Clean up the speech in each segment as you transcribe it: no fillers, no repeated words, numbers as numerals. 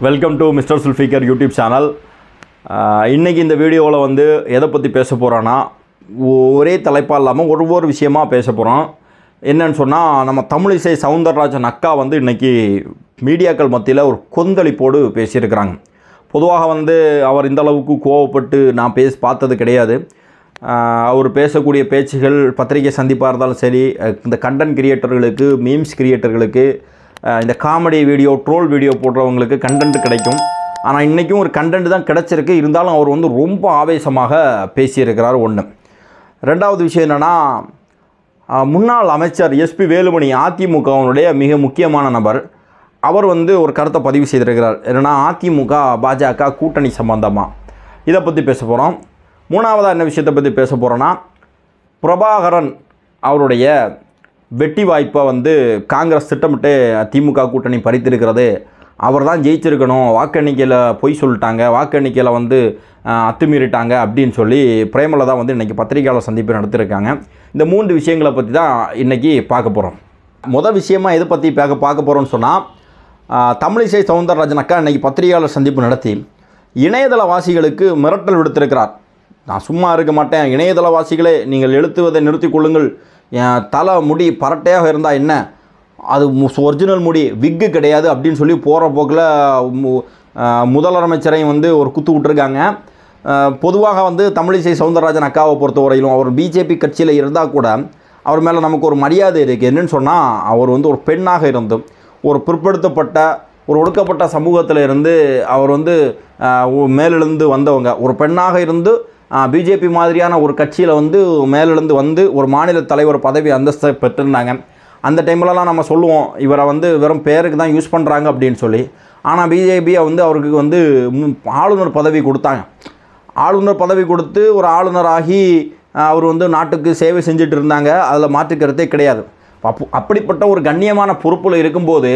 Welcome to mister Zulfikar YouTube channel. இன்றைக்கி இந்த வீடியோவில் வந்து எதை பற்றி பேச போகிறோன்னா, ஒரே தலைப்பாக இல்லாமல் ஒவ்வொரு விஷயமாக பேச போகிறோம். என்னன்னு சொன்னால், நம்ம தமிழிசை சவுந்தரராஜன் அக்கா வந்து இன்றைக்கி மீடியாக்கள் மத்தியில் ஒரு கொந்தளிப்போடு பேசியிருக்கிறாங்க. பொதுவாக வந்து அவர் இந்தளவுக்கு கோவப்பட்டு நான் பார்த்தது கிடையாது. அவர் பேசக்கூடிய பேச்சுகள் பத்திரிகை சந்திப்பாக இருந்தாலும் சரி, இந்த கண்டென்ட் கிரியேட்டர்களுக்கு, மீம்ஸ் கிரியேட்டர்களுக்கு, இந்த காமெடி வீடியோ, ட்ரோல் வீடியோ போடுறவங்களுக்கு கண்டென்ட் கிடைக்கும். ஆனால் இன்றைக்கும் ஒரு கண்டென்ட் தான் கிடச்சிருக்கு. இருந்தாலும் அவர் வந்து ரொம்ப ஆவேசமாக பேசியிருக்கிறார். ஒன்று. ரெண்டாவது விஷயம் என்னென்னா, முன்னாள் அமைச்சர் எஸ்பி வேலுமணி அதிமுகவினுடைய மிக முக்கியமான நபர். அவர் வந்து ஒரு கருத்தை பதிவு செய்திருக்கிறார். என்னென்னா, அதிமுக பாஜக கூட்டணி சம்பந்தமாக இதை பற்றி பேச போகிறோம். மூணாவதாக என்ன விஷயத்தை பற்றி பேச போகிறோன்னா, பிரபாகரன் அவருடைய வெட்டி வாய்ப்பை வந்து காங்கிரஸ் திட்டமிட்டு திமுக கூட்டணி பறித்திருக்கிறது. அவர் தான் ஜெயிச்சிருக்கணும், வாக்கு எண்ணிக்கையில் பொய் சொல்லிட்டாங்க, வாக்கு எண்ணிக்கையில் வந்து அத்துமீறிட்டாங்க அப்படின்னு சொல்லி பிரேமலதா வந்து இன்றைக்கி பத்திரிகையாளர் சந்திப்பு நடத்திருக்காங்க. இந்த 3 விஷயங்களை பற்றி தான் இன்றைக்கி பார்க்க போகிறோம். மொதல் விஷயமாக எதை பற்றி பார்க்க போகிறோன்னு சொன்னால், தமிழிசை சவுந்தரராஜன் அக்கா இன்றைக்கி பத்திரிகையாளர் சந்திப்பு நடத்தி இணையதளவாசிகளுக்கு மிரட்டல் விடுத்திருக்கிறார். நான் சும்மா இருக்க மாட்டேன், இணையதளவாசிகளே நீங்கள் எழுத்துவதை நிறுத்தி கொள்ளுங்கள், என் தலை முடி பரட்டையாக இருந்தால் என்ன, அது ஒரிஜினல் முடி, விக்கு கிடையாது அப்படின்னு சொல்லி போகிற போக்கில் முதலமைச்சரையும் வந்து ஒரு குத்து விட்டுருக்காங்க. பொதுவாக வந்து தமிழிசை சவுந்தரராஜன் அக்காவை பொறுத்தவரையிலும் அவர் பிஜேபி கட்சியில் இருந்தால் கூட அவர் மேலே நமக்கு ஒரு மரியாதை இருக்குது. என்னென்னு சொன்னால், அவர் வந்து ஒரு பெண்ணாக இருந்து ஒரு பிற்படுத்தப்பட்ட ஒரு ஒடுக்கப்பட்ட சமூகத்தில் இருந்து அவர் வந்து மேலெழுந்து வந்தவங்க. ஒரு பெண்ணாக இருந்து பிஜேபி மாதிரியான ஒரு கட்சியில் வந்து மேலெழுந்து வந்து ஒரு மாநில தலைவர் பதவி அந்தஸ்தை பெற்றிருந்தாங்க. அந்த டைம்லலாம் நம்ம சொல்லுவோம், இவரை வந்து வெறும் பேருக்கு தான் யூஸ் பண்ணுறாங்க அப்படின்னு சொல்லி. ஆனால் பிஜேபியை வந்து அவருக்கு வந்து ஆளுநர் பதவி கொடுத்தாங்க. ஆளுநர் பதவி கொடுத்து ஒரு ஆளுநராகி அவர் வந்து நாட்டுக்கு சேவை செஞ்சுட்டு இருந்தாங்க. அதில் மாற்றுக்கிறதே கிடையாது. அப்படிப்பட்ட ஒரு கண்ணியமான பொறுப்பில் இருக்கும்போது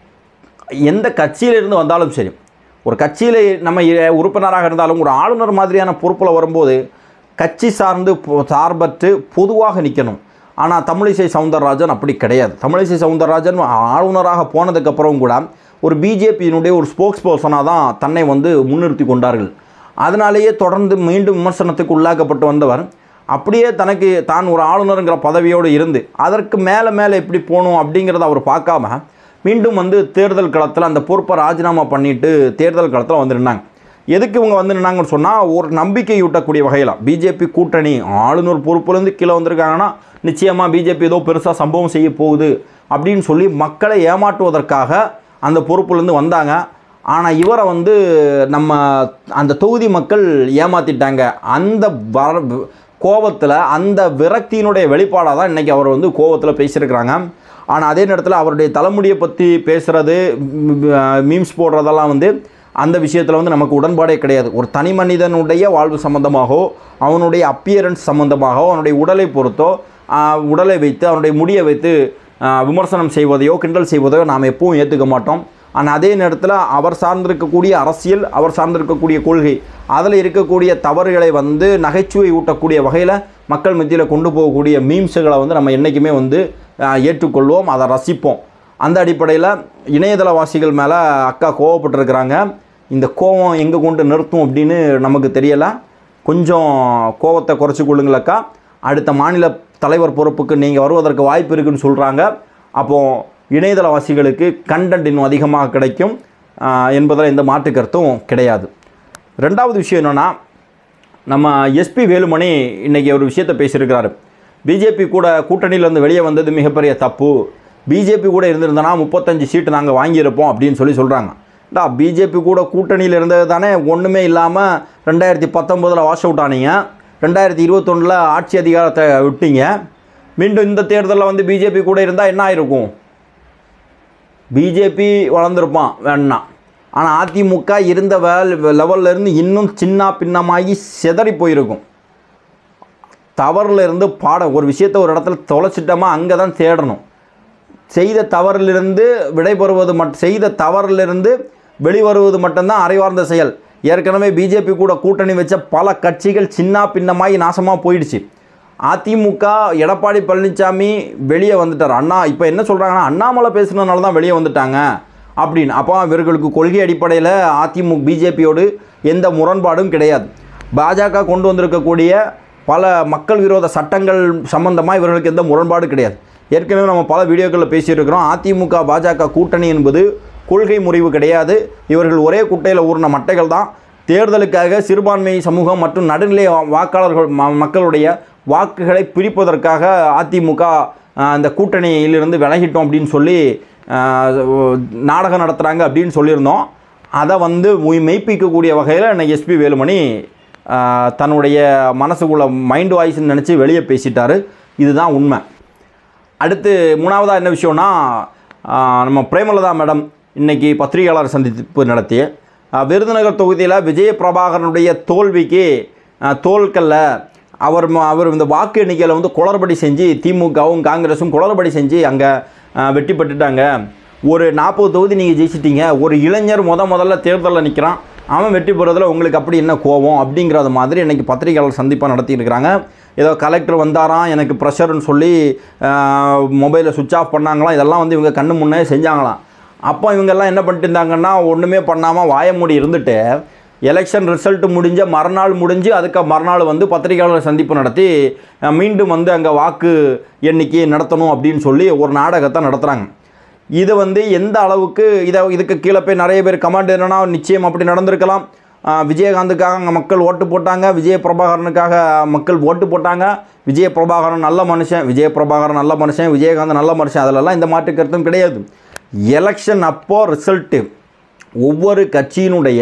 எந்த கட்சியிலிருந்து வந்தாலும் சரி, ஒரு கட்சியில் நம்ம உறுப்பினராக இருந்தாலும் ஒரு ஆளுநர் மாதிரியான பொறுப்பில் வரும்போது கட்சி சார்பற்று பொதுவாக நிற்கணும். ஆனால் தமிழிசை சவுந்தரராஜன் அப்படி கிடையாது. தமிழிசை சவுந்தரராஜன் ஆளுநராக போனதுக்கப்புறம் கூட ஒரு பிஜேபியினுடைய ஒரு ஸ்போக்ஸ் பர்சனாக தான் தன்னை வந்து முன்னிறுத்தி கொண்டார்கள். அதனாலேயே தொடர்ந்து மீண்டும் விமர்சனத்துக்கு உள்ளாக்கப்பட்டு வந்தவர் அப்படியே தான் ஒரு ஆளுநருங்கிற பதவியோடு இருந்து அதற்கு மேலே எப்படி போகணும் அப்படிங்கிறத அவர் பார்க்காம மீண்டும் வந்து தேர்தல் களத்தில் அந்த பொறுப்பை ராஜினாமா பண்ணிவிட்டு தேர்தல் களத்தில் வந்து நின்னாங்க. எதுக்கு இவங்க வந்து நின்னாங்கன்னு சொன்னால், ஒரு நம்பிக்கை ஊட்டக்கூடிய வகையில் பிஜேபி கூட்டணி ஆளுநர் பொறுப்புலேருந்து கீழே வந்திருக்காங்கன்னா நிச்சயமாக பிஜேபி ஏதோ பெருசாக சம்பவம் செய்ய போகுது அப்படின்னு சொல்லி மக்களை ஏமாற்றுவதற்காக அந்த பொறுப்புலேருந்து வந்தாங்க. ஆனால் இவரை வந்து நம்ம அந்த தொகுதி மக்கள் ஏமாற்றிட்டாங்க. அந்த கோபத்தில், அந்த விரக்தியினுடைய வெளிப்பாடாக தான் இன்றைக்கி அவர் வந்து கோபத்தில் பேசியிருக்கிறாங்க. ஆனால் அதே நேரத்தில் அவருடைய தலைமுடியை பற்றி பேசுகிறது, மீம்ஸ் போடுறதெல்லாம் வந்து அந்த விஷயத்தில் வந்து நமக்கு உடன்பாடே கிடையாது. ஒரு தனி மனிதனுடைய வாழ்வு சம்பந்தமாகவோ, அவனுடைய அப்பியரன்ஸ் சம்பந்தமாகவோ, அவனுடைய உடலை பொறுத்தோ, உடலை வைத்து அவனுடைய முடியை வைத்து விமர்சனம் செய்வதையோ கிண்டல் செய்வதையோ நாம் எப்பவும் ஏற்றுக்க மாட்டோம். ஆனால் அதே நேரத்தில் அவர் சார்ந்திருக்கக்கூடிய அரசியல், அவர் சார்ந்திருக்கக்கூடிய கொள்கை, அதில் இருக்கக்கூடிய தவறுகளை வந்து நகைச்சுவை ஊட்டக்கூடிய வகையில் மக்கள் மத்தியில் கொண்டு போகக்கூடிய மீம்ஸுகளை வந்து நம்ம என்றைக்குமே வந்து ஏற்றுக்கொள்வோம், அதை ரசிப்போம். அந்த அடிப்படையில் இணையதளவாசிகள் மேலே அக்கா கோவப்பட்டிருக்கிறாங்க. இந்த கோவம் எங்கே கொண்டு நிறுத்தும் அப்படின்னு நமக்கு தெரியலை. கொஞ்சம் கோவத்தை குறைச்சி கொள்ளுங்கள் அக்கா. அடுத்த மாநில தலைவர் பொறுப்புக்கு நீங்கள் வருவதற்கு வாய்ப்பு இருக்குதுன்னு சொல்கிறாங்க. அப்போது இணையதளவாசிகளுக்கு கண்டென்ட் இன்னும் அதிகமாக கிடைக்கும் என்பதில் எந்த மாற்று கருத்தும் கிடையாது. ரெண்டாவது விஷயம் என்னென்னா, நம்ம எஸ்பி வேலுமணி இன்றைக்கி ஒரு விஷயத்தை பேசியிருக்கிறாரு. பிஜேபி கூட கூட்டணியிலேருந்து வெளியே வந்தது மிகப்பெரிய தப்பு, பிஜேபி கூட இருந்திருந்தனா 35 சீட்டு நாங்கள் வாங்கியிருப்போம் அப்படின்னு சொல்கிறாங்க. பிஜேபி கூட கூட்டணியில் இருந்தது தானே ஒன்றுமே இல்லாமல் 2019 வாஷ் அவுட் ஆனீங்க, 2021 ஆட்சி அதிகாரத்தை விட்டீங்க. மீண்டும் இந்த தேர்தலில் வந்து பிஜேபி கூட இருந்தால் என்ன ஆயிருக்கும்? பிஜேபி வளர்ந்துருப்பான் வேணா. ஆனால் அதிமுக இருந்த லெவல்லேருந்து இன்னும் சின்ன பின்னமாகி செதறி போயிருக்கும். தவறில் இருந்து ஒரு விஷயத்தை ஒரு இடத்துல தொலைச்சிட்டோமா அங்கே தான் தேடணும். செய்த தவறிலிருந்து செய்த தவறிலிருந்து வெளிவருவது மட்டும்தான் அறிவார்ந்த செயல். ஏற்கனவே பிஜேபி கூட கூட்டணி வச்ச பல கட்சிகள் சின்ன பின்னமாகி நாசமாக போயிடுச்சு. அதிமுக எடப்பாடி பழனிசாமி வெளியே வந்துட்டார். இப்போ என்ன சொல்கிறாங்கன்னா, அண்ணாமலை பேசுனதுனால தான் வெளியே வந்துட்டாங்க, அப்படின்னு. அப்போ இவர்களுக்கு கொள்கை அடிப்படையில் அதிமுக பிஜேபியோடு எந்த முரண்பாடும் கிடையாது. பாஜக கொண்டு வந்திருக்கக்கூடிய பல மக்கள் விரோத சட்டங்கள் சம்பந்தமாக இவர்களுக்கு எந்த முரண்பாடு கிடையாது. ஏற்கனவே நம்ம பல வீடியோக்களில் பேசியிருக்கிறோம். அதிமுக பாஜக கூட்டணி என்பது கொள்கை முறிவு கிடையாது. இவர்கள் ஒரே குட்டையில் ஊறின மட்டைகள் தான். தேர்தலுக்காக சிறுபான்மை சமூகம் மற்றும் நடுநிலை வாக்காளர்கள் மக்களுடைய வாக்குகளை பிரிப்பதற்காக அதிமுக அந்த கூட்டணியிலிருந்து விலகிட்டோம் அப்படின்னு சொல்லி நாடகம் நடத்துகிறாங்க அப்படின்னு சொல்லியிருந்தோம். அதை வந்து மெய்ப்பிக்கக்கூடிய வகையில் இன்னைக்கு எஸ்பி வேலுமணி தன்னுடைய மனசுக்குள்ள மைண்ட் வாய்ஸ்ன்னு நினச்சி வெளியே பேசிட்டார். இதுதான் உண்மை. அடுத்து மூணாவதாக என்ன விஷயம்னா, நம்ம பிரேமலதா மேடம் இன்றைக்கி பத்திரிகையாளர் சந்திப்பு நடத்தி விருதுநகர் தொகுதியில் விஜய பிரபாகரனுடைய தோல்விக்கு தோல்கல்ல அவர் இந்த வாக்கு எண்ணிக்கையில் வந்து குளறுபடி செஞ்சு திமுகவும் காங்கிரஸும் குளறுபடி செஞ்சு அங்கே வெற்றி பெற்றுட்டாங்க. ஒரு 40 தொகுதி நீங்கள் ஜெயிச்சிட்டீங்க. ஒரு இளைஞர் முதல்ல தேர்தலில் நிற்கிறான், அவன் வெற்றி பெறுறதில் உங்களுக்கு அப்படி என்ன கோவம் அப்படிங்கிறது மாதிரி இன்றைக்கி பத்திரிகையாளர் சந்திப்பாக நடத்தியிருக்கிறாங்க. ஏதோ கலெக்டர் வந்தாராம், எனக்கு ப்ரெஷர்னு சொல்லி மொபைலை சுவிட்ச் ஆஃப் பண்ணாங்களாம். இதெல்லாம் வந்து இவங்க கண்ணு முன்னே செஞ்சாங்களாம். அப்போ இவங்கெல்லாம் என்ன பண்ணிட்டு இருந்தாங்கன்னா, ஒன்றுமே பண்ணாமல் வாய மூடி இருந்துட்டு எலெக்ஷன் ரிசல்ட் முடிஞ்ச மறுநாள் முடிஞ்சு அதுக்கு மறுநாள் வந்து பத்திரிகையாளர் சந்திப்பு நடத்தி மீண்டும் வந்து அங்கே வாக்கு எண்ணிக்கை நடத்தணும் அப்படின்னு சொல்லி ஒரு நாடகத்தை நடத்துகிறாங்க. இது வந்து எந்த அளவுக்கு இதுக்கு கீழே போய் நிறைய பேர் கமெண்ட் என்னென்னா, நிச்சயம் அப்படி நடந்திருக்கலாம். விஜயகாந்துக்காக அங்கே மக்கள் ஓட்டு போட்டாங்க, விஜய பிரபாகரனுக்காக மக்கள் ஓட்டு போட்டாங்க. விஜய பிரபாகரன் நல்ல மனுஷன், விஜயகாந்த் நல்ல மனுஷன், அதிலெல்லாம் இந்த மாற்று கருத்தும் கிடையாது. எலெக்ஷன் அப்போது ரிசல்ட்டு ஒவ்வொரு கட்சியினுடைய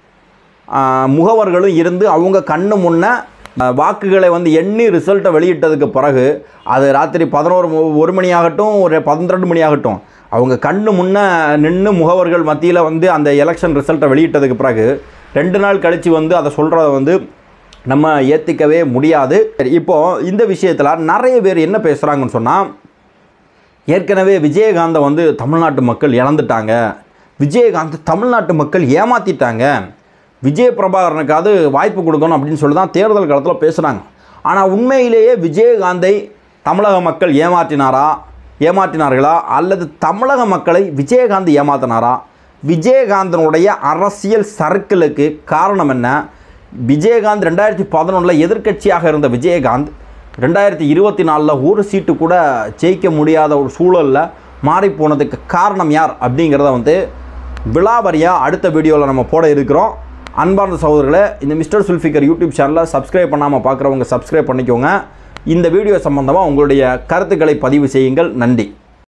முகவர்களும் இருந்து அவங்க கண்ணு முன்ன வாக்குகளை வந்து எண்ணி ரிசல்ட்டை வெளியிட்டதுக்கு பிறகு அது ராத்திரி 1 மணி ஆகட்டும், ஒரு 12 மணி ஆகட்டும், அவங்க கண்ணு முன்ன நின்று முகவர்கள் மத்தியில் வந்து அந்த எலெக்ஷன் ரிசல்ட்டை வெளியிட்டதுக்கு பிறகு 2 நாள் கழித்து வந்து அதை சொல்கிறத வந்து நம்ம ஏற்றுக்கவே முடியாது. இப்போது இந்த விஷயத்தில் நிறைய பேர் என்ன பேசுகிறாங்கன்னு சொன்னால், ஏற்கனவே விஜயகாந்தை வந்து தமிழ்நாட்டு மக்கள் இழந்துட்டாங்க, விஜயகாந்த் தமிழ்நாட்டு மக்கள் ஏமாற்றிட்டாங்க, விஜய பிரபாகரனுக்காவது வாய்ப்பு கொடுக்கணும் அப்படின்னு சொல்லி தான் தேர்தல் காலத்தில் பேசுகிறாங்க. ஆனால் உண்மையிலேயே விஜயகாந்தை தமிழக மக்கள் ஏமாற்றினார்களா அல்லது தமிழக மக்களை விஜயகாந்த் ஏமாற்றினாரா? விஜயகாந்தனுடைய அரசியல் சர்க்கிளுக்கு காரணம் என்ன? விஜயகாந்த் 2011 எதிர்க்கட்சியாக இருந்த விஜயகாந்த் 2024 ஒரு சீட்டு கூட ஜெயிக்க முடியாத ஒரு சூழலில் மாறிப்போனதுக்கு காரணம் யார் அப்படிங்கிறத வந்து விலாவரியாக அடுத்த வீடியோவில் நம்ம போட இருக்கிறோம். அன்பார்ந்த சகோதரர்களே, இந்த மிஸ்டர் சுல்ஃபிகர் யூடியூப் சேனலை சப்ஸ்கிரைப் பண்ணாமல் பார்க்குறவங்க சப்ஸ்கிரைப் பண்ணிக்கோங்க. இந்த வீடியோ சம்பந்தமாக உங்களுடைய கருத்துக்களை பதிவு செய்யுங்கள். நன்றி.